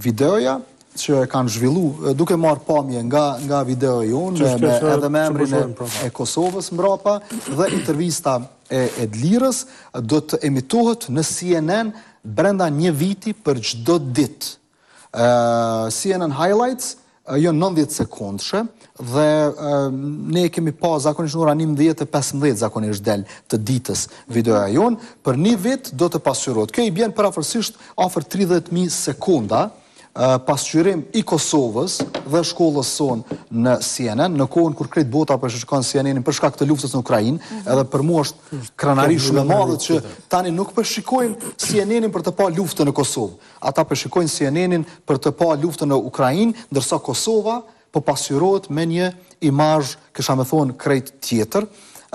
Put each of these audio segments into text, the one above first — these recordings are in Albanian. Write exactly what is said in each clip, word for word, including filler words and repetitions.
videoja që e kanë zhvillu, duke marrë pamje nga, nga video jonë, me, edhe me emrin e, e Kosovës mbrapa, dhe intervista e Edlirës do të emitohet në C N N brenda një viti për çdo ditë. Uh, C N N Highlights uh, jo nëntëdhjetë sekondëshe dhe uh, ne kemi pa zakonisht në ora njëmbëdhjetë e pesëmbëdhjetë zakonisht del të ditës videoja jonë, për një vit do të pasqyrohet. Kjo i bjen parafërsisht afër tridhjetë mijë sekonda, Uh, pasqyrim i Kosovës dhe shkollës sonë në C N N, në kohën kur krejt bota përshikon C N N-in për shkak të luftës në Ukrainë, mm -hmm. edhe për mua është krenari shumë e madhe që tani nuk përshikojnë C N N-in për të pa luftën në Kosovë. Ata përshikojnë C N N-in për të pa luftën në Ukrainë, ndërsa Kosova po pasqyrohet me një imazh, kisha me thonë, krejt tjetër.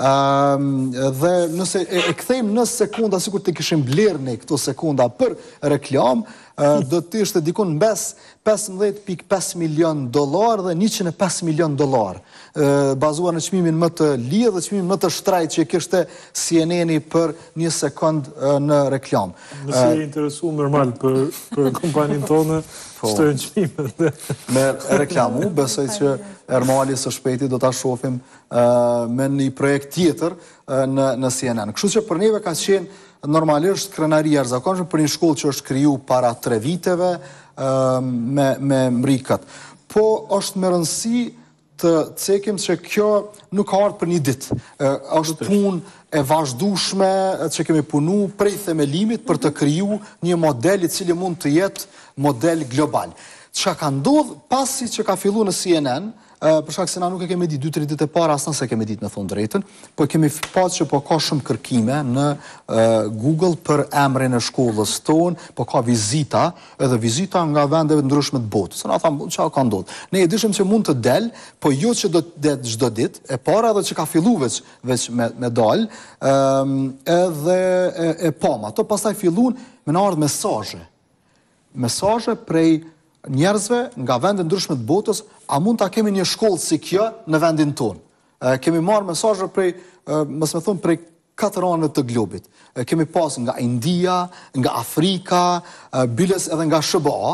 Um, dhe nëse e, e kthejmë në sekunda, sikur të kishim blerë ne këto sekunda për reklam, uh, do të ishte dikun mbes pesëmbëdhjetë pikë pesë milion dollar dhe njëqind e pesë milion dollar, uh, bazuar në çmimin më të lirë dhe çmimin më të shtrajt që kishte C N N-i për një sekond uh, në reklam. Nëse uh, je interesu normal për, për kompaninë tonë, shtojnë çmimet. Me reklamu, besoj që Ermali së shpejti do ta shohim uh, me një projekt tjetër uh, në, në C N N. Kështu që për neve ka qenë normalisht krenari jashtëzakonshme për një shkollë që është kriju para tre viteve uh, me, me mrikët. Po është me rëndësi të cekim që kjo nuk ka ardhur për një ditë. Uh, është punë e vazhdueshme që kemi punu prej themelimit për të kriju një model i cili mund të jetë model global. Çka ka ndodhur pasi që ka filluar në C N N, uh, për shkak se na nuk e kemi ditë dy tre ditë e para, as nëse kemi ditë me thonë drejtën, po kemi pasur që po ka shumë kërkime në uh, Google për emrin e shkollës tonë, po ka vizita, edhe vizita nga vendeve ndryshme të botës. Na thamë çka ka ndodhur. Ne e dishim që mund të del, po jo që do të del çdo ditë, e para edhe që ka filluar veç, veç me, me dal, um, edhe e, e pam. Ato pastaj filluan me na ardh mesazhe. Mesazhe prej njerëzve nga vende ndryshme të botës, a mund ta kemi një shkollë si kjo në vendin tonë. E, kemi marrë mesazhe prej, e, mos më thon, prej katër anëve të globit. E, kemi pas nga India, nga Afrika, e, biles edhe nga S B A,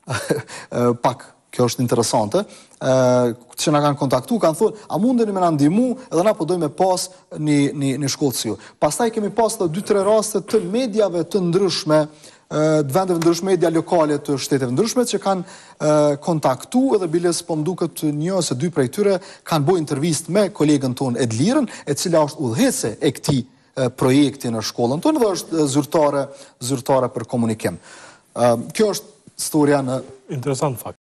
e, pak kjo është interesante, e, që na kanë kontaktu, kanë thonë, a mundeni me na ndihmu, edhe na po dojmë pas një, një, një shkollë si ju. Pastaj kemi pas të dy tre raste të mediave të ndryshme, të vendeve ndryshme, media lokale të shteteve ndryshme që kanë uh, kontaktu edhe biles po mduket një ose dy prej tyre kanë bërë intervistë me kolegën tonë Edlirën, e cila është udhëhece e këtij uh, projekti në shkollën tonë dhe është zyrtare, zyrtare për komunikim. Uh, kjo është historia në... Interesant fakt.